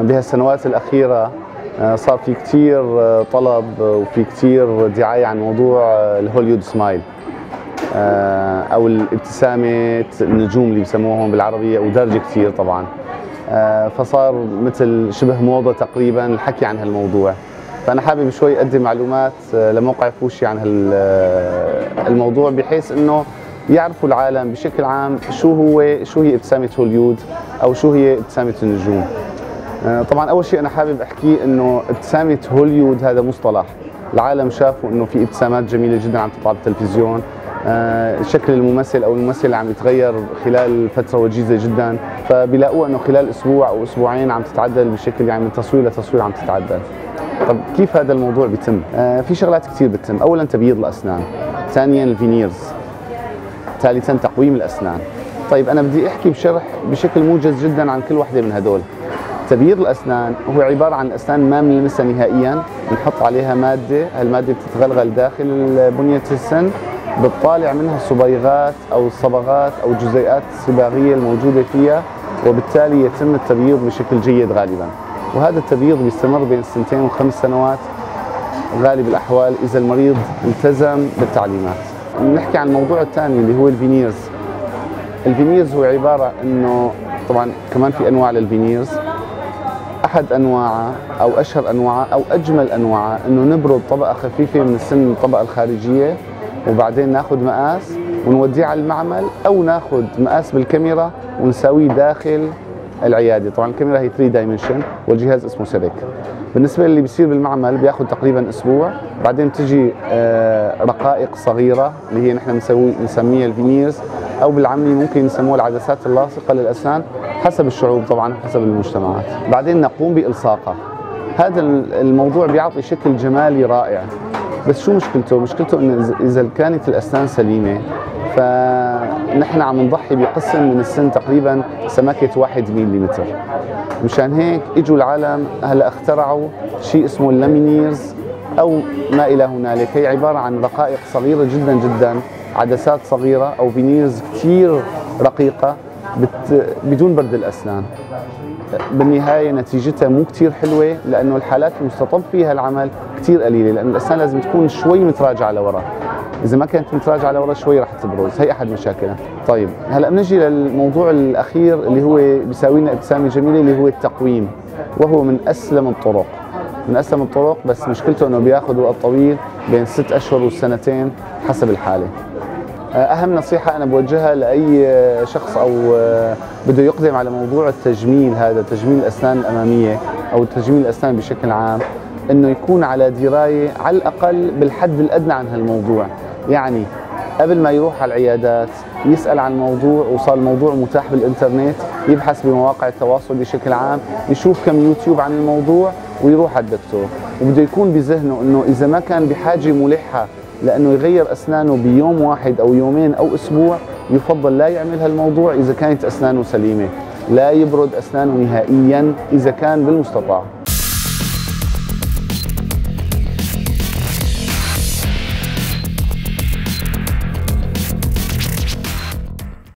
بهالسنوات الأخيرة صار في كتير طلب وفي كتير دعاية عن موضوع الهوليود سمايل أو الابتسامة النجوم اللي بسموهم بالعربية، ودرجة كتير طبعا. فصار مثل شبه موضة تقريبا الحكي عن هالموضوع. فأنا حابب شوي أقدم معلومات لموقع فوشي عن الموضوع، بحيث إنه يعرفوا العالم بشكل عام شو هي ابتسامة هوليود أو شو هي ابتسامة النجوم. طبعا أول شيء أنا حابب أحكيه إنه ابتسامة هوليود هذا مصطلح العالم شافوا إنه في ابتسامات جميلة جدا عم تطلع بالتلفزيون، شكل الممثل أو الممثلة عم يتغير خلال فترة وجيزة جدا، فبيلاقوا إنه خلال أسبوع أو أسبوعين عم تتعدل بشكل يعني من تصوير لتصوير عم تتعدل. طب كيف هذا الموضوع بيتم؟ في شغلات كثير بتتم. أولا تبييض الأسنان، ثانيا الفينيرز، ثالثا تقويم الأسنان. طيب أنا بدي أحكي بشرح بشكل موجز جدا عن كل وحدة من هدول. تبييض الأسنان هو عبارة عن أسنان ما بنلمسها نهائيا، بنحط عليها مادة، هالمادة بتتغلغل داخل بنية السن، بتطالع منها الصبيغات أو الصبغات أو الجزيئات الصباغية الموجودة فيها، وبالتالي يتم التبييض بشكل جيد غالبا. وهذا التبييض بيستمر بين 2 و5 سنوات غالب الأحوال إذا المريض التزم بالتعليمات. نحكي عن الموضوع الثاني اللي هو الفينيرز. الفينيرز هو عبارة إنه طبعا كمان في أنواع للفينيرز، أحد أنواعها أو أشهر أنواعها أو أجمل أنواعها إنه نبرد طبقة خفيفة من السن الطبقة الخارجية، وبعدين ناخذ مقاس ونوديه على المعمل، أو ناخذ مقاس بالكاميرا ونساويه داخل العيادة. طبعا الكاميرا هي 3 دايمنشن والجهاز اسمه سيريك. بالنسبة للي بيصير بالمعمل بياخذ تقريبا أسبوع، بعدين بتجي رقائق صغيرة اللي هي نحن بنسميها الفينيرز، أو بالعامية ممكن نسموها العدسات اللاصقة للأسنان حسب الشعوب طبعا حسب المجتمعات. بعدين نقوم بإلصاقها. هذا الموضوع بيعطي شكل جمالي رائع، بس شو مشكلته؟ مشكلته إنه إذا كانت الأسنان سليمة فنحن عم نضحي بقسم من السن تقريبا سمكة 1 ملم. مشان هيك اجوا العالم هلا اخترعوا شيء اسمه اللامينيرز او ما الى هنالك. هي عبارة عن رقائق صغيرة جدا جدا، عدسات صغيرة او فينيرز كثير رقيقة بدون برد الأسنان. بالنهاية نتيجتها مو كثير حلوة، لأنه الحالات المستطب فيها العمل كثير قليلة، لأن الأسنان لازم تكون شوي متراجعة لورا. إذا ما كانت متراجعة لورا شوي رح تبرز، هي أحد مشاكلها. طيب هلا بنجي للموضوع الأخير اللي هو بيساوي لنا ابتسامة جميلة، اللي هو التقويم، وهو من أسلم الطرق. بس مشكلته إنه بياخذ وقت طويل بين 6 أشهر وسنتين حسب الحالة. أهم نصيحة أنا بوجهها لأي شخص أو بده يقدم على موضوع التجميل، هذا تجميل الأسنان الأمامية أو تجميل الأسنان بشكل عام، إنه يكون على دراية على الأقل بالحد الأدنى عن هالموضوع. يعني قبل ما يروح على العيادات يسأل عن الموضوع، وصار الموضوع متاح بالإنترنت، يبحث بمواقع التواصل بشكل عام، يشوف كم يوتيوب عن الموضوع ويروح على الدكتور. وبده يكون بذهنه إنه إذا ما كان بحاجة ملحة لأنه يغير أسنانه بيوم واحد أو يومين أو أسبوع، يفضل لا يعمل هالموضوع إذا كانت أسنانه سليمة. لا يبرد أسنانه نهائيا إذا كان بالمستطاع.